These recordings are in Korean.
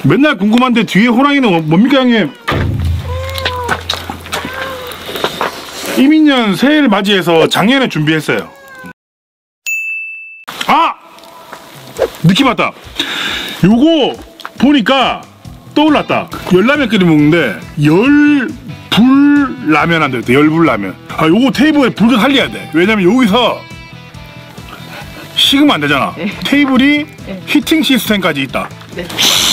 맨날 궁금한데 뒤에 호랑이는 뭡니까 형님? 이민년 새해를 맞이해서 작년에 준비했어요. 아! 느낌 왔다. 요거 보니까 떠올랐다. 열라면 끓여 먹는데 열불 라면 안 되겠다. 열불 라면. 아 요거 테이블에 불 좀 살려야 돼. 왜냐면 여기서 식으면 안 되잖아. 네. 테이블이 네. 히팅 시스템까지 있다. 네.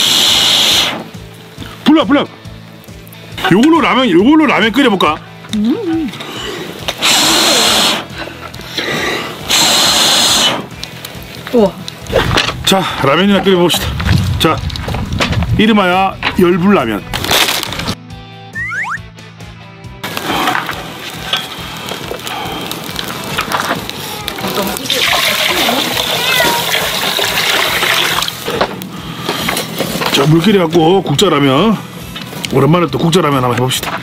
불러. 요걸로 라면 끓여볼까? 우와. 자, 라면이나 끓여봅시다. 자, 이름하여 열불라면. 자, 물 끓여갖고 국자라면. 오랜만에 또 국자라면 한번 해봅시다.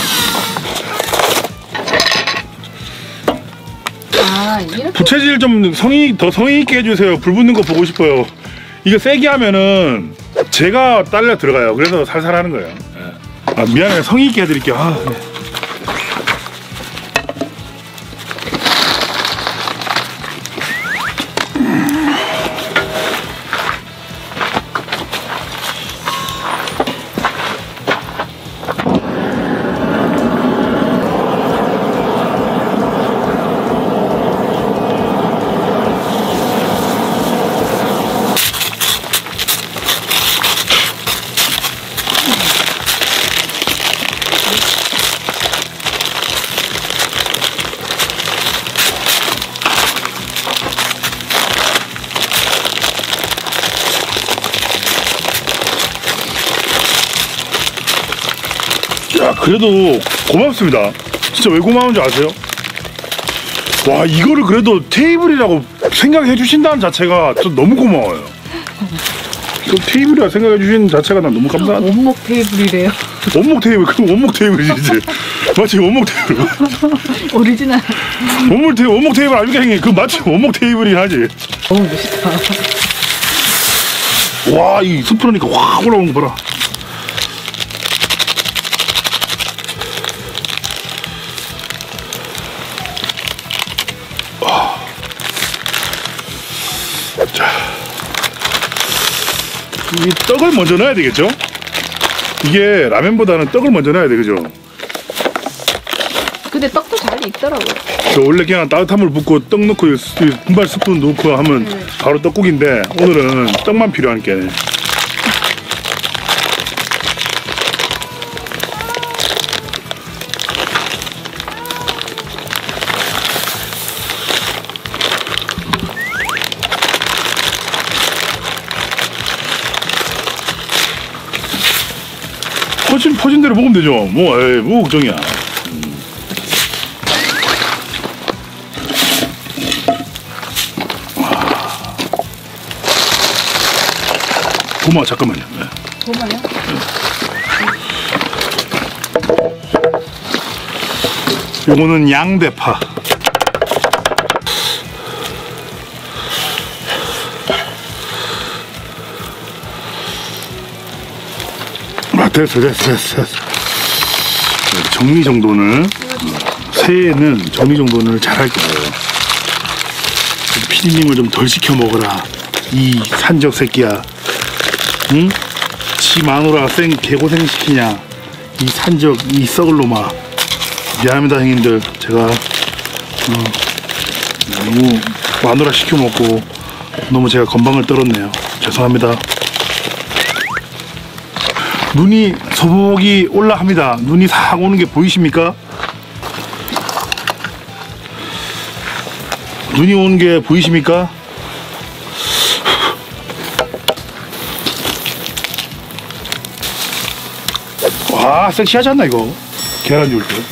아, 이렇게. 부채질 좀 더 성의 있게 해주세요. 불 붙는 거 보고 싶어요. 이거 세게 하면은 제가 딸려 들어가요. 그래서 살살 하는 거예요. 네. 아, 미안해요. 성의 있게 해드릴게요. 아, 네. 야, 그래도 고맙습니다. 진짜 왜 고마운지 아세요? 와, 이거를 그래도 테이블이라고 생각해 주신다는 자체가 좀 너무 고마워요. 그 테이블이라 생각해 주시는 자체가 난 너무 감사하다. 원목 테이블이래요. 원목 테이블, 그 원목 테이블이지. 마치 원목 테이블. 오리지널. 원목 테이블 아닙니까 형님? 그 마치 원목 테이블이 하지. 너무 멋있다. 와, 이 스프로니까 확 올라오는 거 봐라. 자, 이 떡을 먼저 넣어야 되겠죠? 이게 라면보다는 떡을 먼저 넣어야 돼, 그죠? 근데 떡도 잘 익더라고요. 원래 그냥 따뜻한 물 붓고 떡 넣고 분발 스푼 넣고 하면 바로 떡국인데 오늘은 떡만 필요하니까. 퍼진 대로 먹으면 되죠. 뭐 걱정이야. 고마워, 잠깐만요. 네. 고마워요? 요거는 양대파. 아, 됐어. 정리정돈을 새해에는 정리정돈을 잘할 거예요. 피디님을 좀 덜 시켜 먹어라, 이 산적 새끼야. 응? 지 마누라 개고생 시키냐, 이 산적, 이 썩을 놈아. 미안합니다 형님들. 제가 너무 마누라 시켜 먹고 너무 제가 건방을 떨었네요. 죄송합니다. 눈이 소복이 올라합니다. 눈이 싹 오는 게 보이십니까? 눈이 오는 게 보이십니까? 와, 섹시하지 않나 이거? 계란 줄 때.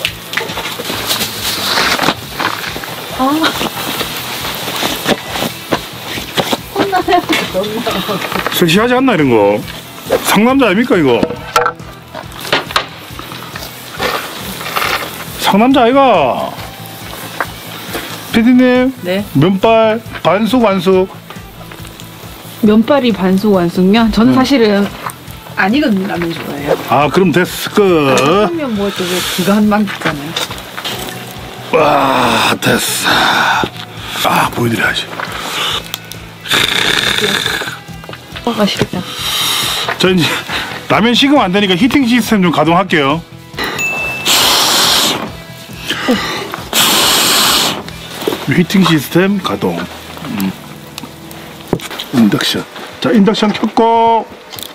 혼나요. 섹시하지 않나 이런 거? 상남자 아닙니까 이거? 상남자 아이가? 피디님. 네. 면발 반숙 완숙. 면발이 반숙 완숙요? 저는 사실은 안 익은 라면 좋아해요. 아, 그럼 됐어. 끝. 라면 뭐 저거 그거 한 방 있잖아요. 와, 됐어. 아, 보여드려야지. 맛있겠다. 저 이제 라면 식으면 안 되니까 히팅 시스템 좀 가동할게요. 히팅 시스템 가동. 인덕션. 자, 인덕션 켰고.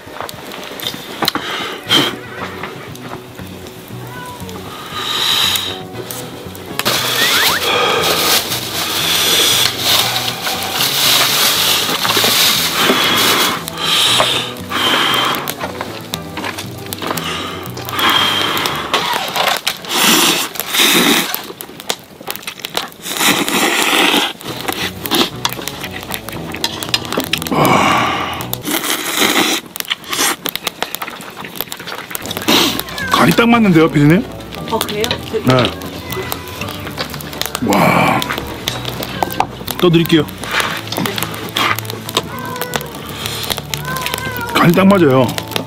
간이 딱 맞는데요, 피디님? 그래요? 네. 와. 떠드릴게요. 간이 딱 맞아요.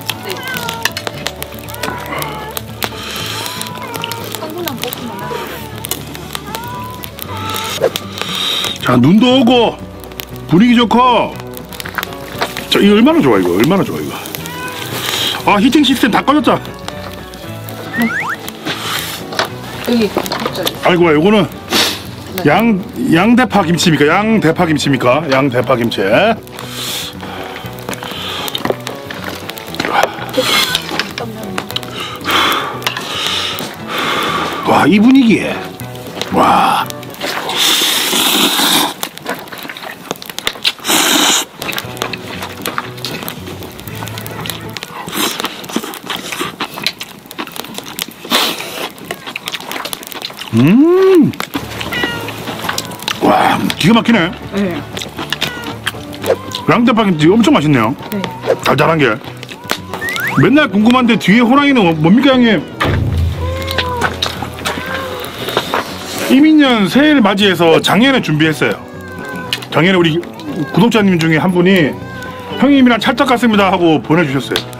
자, 눈도 오고 분위기 좋고. 자, 이거 얼마나 좋아, 이거 얼마나 좋아, 이거. 아, 히팅 시스템 다 꺼졌잖아. 여기 갑자기. 아이고, 이거는 양대파 김치입니까? 양대파 김치입니까? 양대파 김치. 와, 이 분위기에. 와. 와, 기가 막히네. 네. 양대파 김치 엄청 맛있네요. 네. 달달한 게. 맨날 궁금한데 뒤에 호랑이는 뭡니까, 형님? 이민년 새해를 맞이해서 장례를 준비했어요. 장례는 우리 구독자님 중에 한 분이 형님이랑 찰떡 같습니다 하고 보내주셨어요.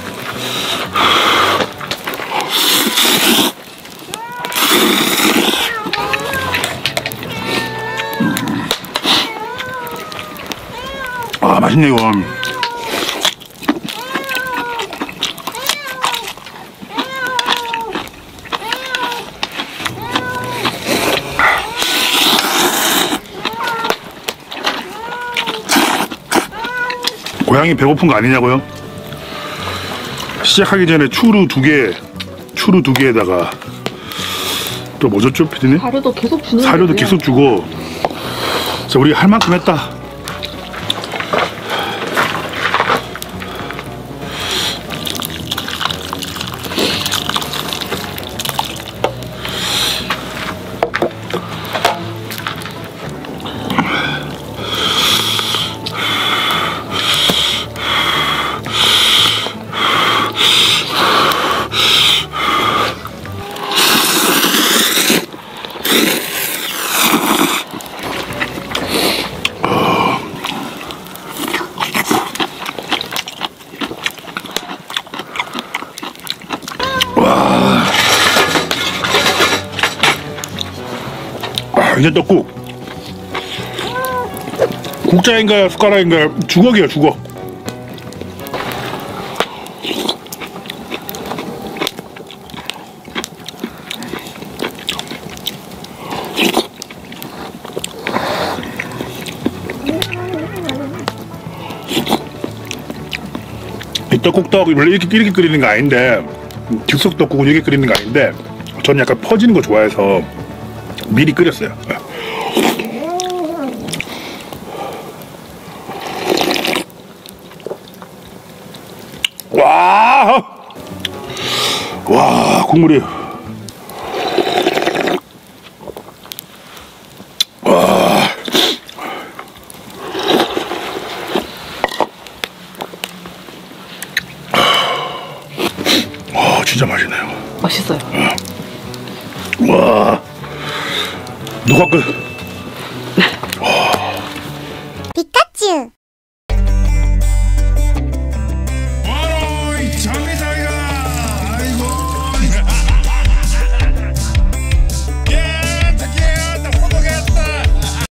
아, 맛있네, 이거. 고양이 배고픈 거 아니냐고요? 시작하기 전에 추루 두 개에다가 또 뭐 줬죠, 피디님? 사료도 계속 주는 사료도 거고요. 계속 주고. 자, 우리 할 만큼 했다. 이제 떡국. 국자인가요, 숟가락인가요? 주걱이에요, 주걱. 이 떡국떡 원래 이렇게 끓이는 거 아닌데, 즉석 떡국은 이렇게 끓이는 거 아닌데, 저는 약간 퍼지는 거 좋아해서 미리 끓였어요. 와, 국물이. 와, 진짜 맛있네요. 맛있어요. 와, 누가 끓?